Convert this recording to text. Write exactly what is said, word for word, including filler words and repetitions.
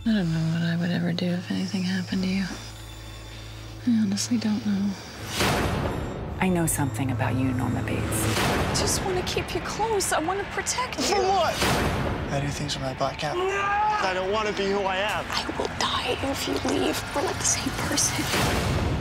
I don't know what I would ever do if anything happened to you. I honestly don't know. I know something about you, Norma Bates. I just want to keep you close. I want to protect you. For what? I do things when I black out. I don't want to be who I am. I will die if you leave. We're not the same person.